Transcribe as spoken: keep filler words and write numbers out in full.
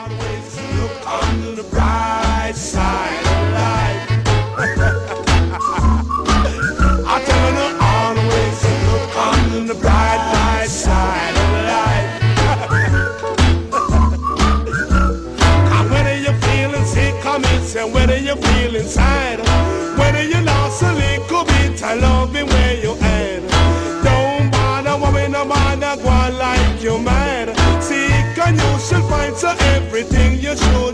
always look on the bright side of life. I tell her to always look on the bright, bright side of life. And whether you're feeling sick, come in, and whether you're feeling sad, whether you lost a little bit of loving where you at, don't bother worrying, no bother go on like you're mad. Seek and you shall find, so everything you should